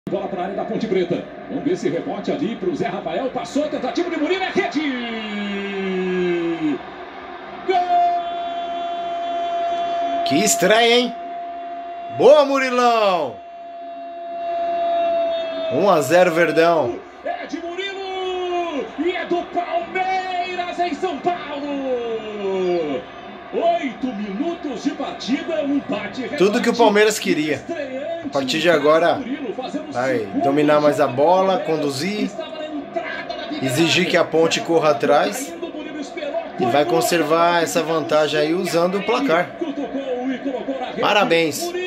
Bola para a área da Ponte Preta. Vamos ver se rebote ali para o Zé Rafael. Passou, tentativa de Murilo, é rede! Gol! Que estreia, hein? Boa, Murilão! 1-0 Verdão. É de Murilo! E é do Palmeiras em São Paulo! 8 minutos de partida, um empate. Tudo que o Palmeiras queria. A partir de agora vai dominar mais a bola, conduzir, exigir que a Ponte corra atrás e vai conservar essa vantagem aí usando o placar. Parabéns!